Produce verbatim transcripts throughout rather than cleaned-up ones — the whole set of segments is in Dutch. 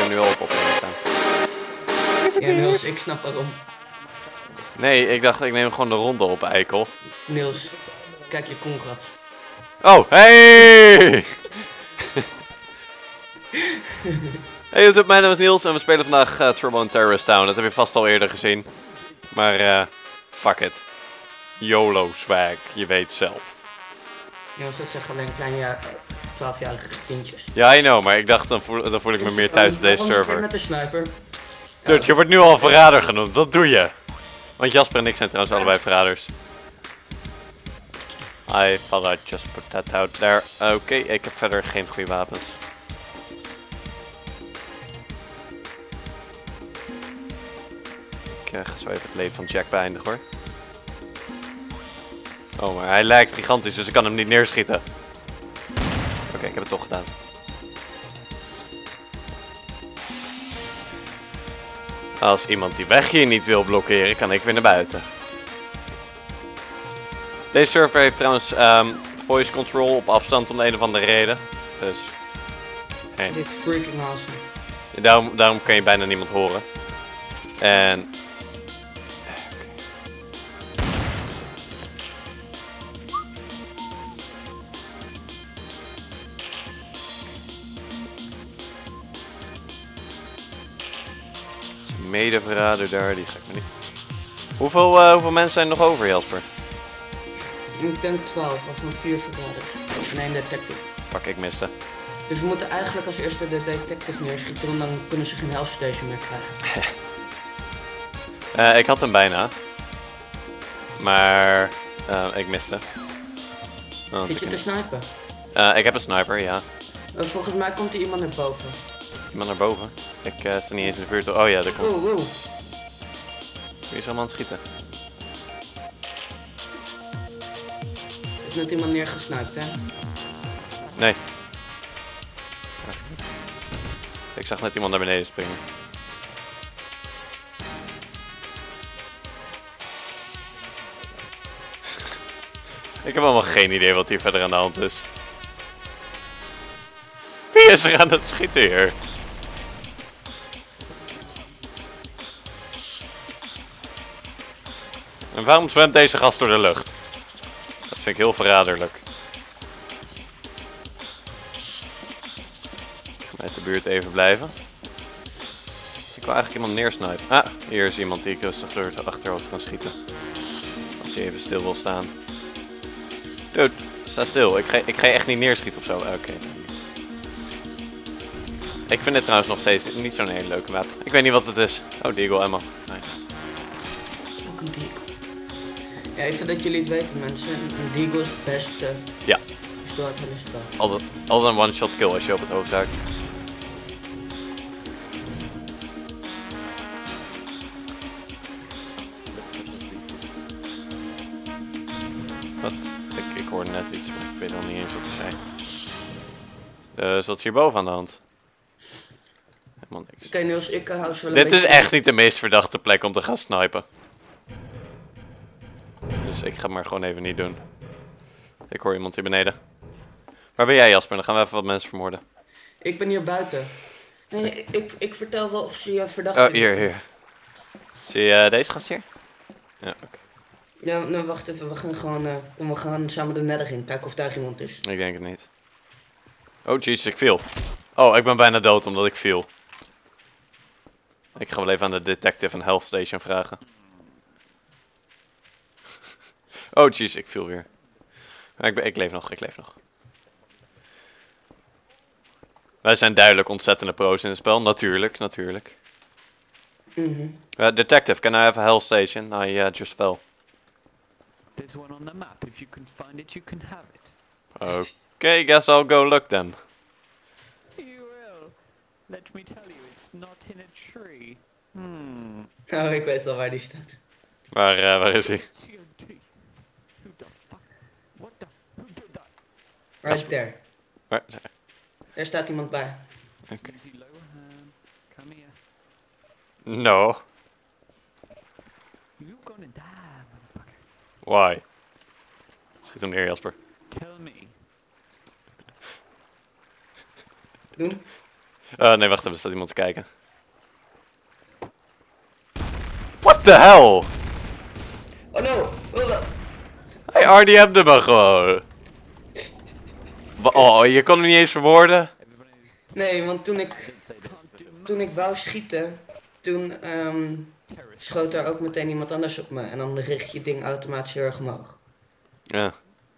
nu al op opnemen staan. Ja, Niels, ik snap waarom. Nee, ik dacht ik neem gewoon de ronde op, eikel. Niels, kijk je kongat. Oh, hey! Hey, what's up, mijn naam is Niels en we spelen vandaag uh, Turbo in Terrorist Town. Dat heb je vast al eerder gezien. Maar, uh, fuck it. YOLO swag, je weet zelf. Niels, dat zeggen alleen kleine twaalfjarige kindjes. Ja, I know, maar ik dacht dan voel, dan voel ik me meer thuis op deze server. Met de sniper. Dude, je wordt nu al verrader genoemd, wat doe je? Want Jasper en ik zijn trouwens allebei verraders. I thought I'd just put that out there. Oké, okay, ik heb verder geen goede wapens. Ik uh, ga zo even het leven van Jack beëindigen hoor. Oh, maar hij lijkt gigantisch, dus ik kan hem niet neerschieten. Oké, okay, ik heb het toch gedaan. Als iemand die weg hier niet wil blokkeren, kan ik weer naar buiten. Deze server heeft trouwens um, voice control op afstand om de een of andere reden. Dus. Hey. Dit is freaking awesome. Daarom, daarom kan je bijna niemand horen. En. Medeverrader daar, die ga ik maar niet. Hoeveel, uh, hoeveel mensen zijn er nog over, Jasper? Ik denk twaalf, of nog vier verraders. En één detective. Fuck, ik miste. Dus we moeten eigenlijk als eerste de detective neerschieten, want dan kunnen ze geen health station meer krijgen. uh, ik had hem bijna. Maar uh, ik miste. Oh, Zit je te snipen? Uh, ik heb een sniper, ja. Uh, volgens mij komt er iemand naar boven. Iemand naar boven? Ik uh, sta niet eens in de vuurtoren. Oh ja, daar komt. Wow, wow. Wie is allemaal aan het schieten? Is net iemand neergesniped, hè? Nee. Ik zag net iemand naar beneden springen. Ik heb helemaal geen idee wat hier verder aan de hand is. Wie is er aan het schieten hier? En waarom zwemt deze gast door de lucht? Dat vind ik heel verraderlijk. Ik ga uit de buurt even blijven. Ik wil eigenlijk iemand neersnipen. Ah, hier is iemand die ik rustig door het achterhoofd kan schieten. Als hij even stil wil staan. Dude, sta stil. Ik ga, ik ga je echt niet neerschieten ofzo. Oké. Okay. Ik vind dit trouwens nog steeds niet zo'n hele leuke wapen. Ik weet niet wat het is. Oh, Deagle ammo. Nice. Ook een Deagle. Ja, even dat jullie het weten mensen. Een Deagle is het beste. Ja. Pistool uit het hele spel. Altijd, altijd een one-shot kill als je op het hoofd raakt. Wat? Ik, ik hoorde net iets, maar ik weet nog niet eens wat er zei. Dus wat is hierboven aan de hand? Helemaal niks. Oké, okay, Niels, ik uh, hou zo wel Dit een is beetje... echt niet de meest verdachte plek om te gaan snipen. Dus ik ga het maar gewoon even niet doen. Ik hoor iemand hier beneden. Waar ben jij, Jasper? Dan gaan we even wat mensen vermoorden. Ik ben hier buiten. Nee, ik, ik, ik vertel wel of ze je verdacht Oh, hier, hier. Zie je uh, deze gast hier? Ja, oké. Okay. Ja, nou wacht even, we gaan gewoon, uh, we gaan samen de nether in, kijken of daar iemand is. Ik denk het niet. Oh jezus, ik viel. Oh, ik ben bijna dood omdat ik viel. Ik ga wel even aan de detective een health station vragen. Oh jeez, ik viel weer. Maar ik, ben, ik leef nog, ik leef nog. Wij zijn duidelijk ontzettende pro's in het spel, natuurlijk, natuurlijk. Mm-hmm. uh, detective, can I have a health station? I uh, just fell. There's one on the map. If you can find it, you can have it. Okay, guess I'll go look then. You will. Let me tell you, it's not in a tree. Hmm. Oh, ik weet al waar die staat. Waar, uh, waar is hij? T O D. Who the fuck? What the? Who did that? Right there. Waar? Daar staat iemand bij. Oké. Okay. Easy low hand. Come here. No. You gonna die, motherfucker. Why? Schiet hem neer, Jasper. Tell me. Doen? Oh nee, wacht even, er staat iemand te kijken. What the hell? Oh no! Oh, Hey, R D M'de me gewoon. Wa- Oh, je kon hem niet eens verwoorden? nee, want toen ik, toen ik wou schieten, toen ehm, schoot er ook meteen iemand anders op me. En dan richt je ding automatisch heel erg omhoog. Ja.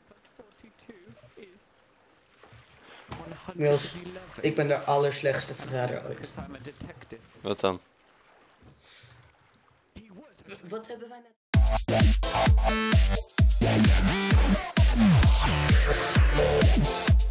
Niels, ik ben de allerslechtste verrader ooit. I'm a detective. Wat dan? Wat hebben wij net...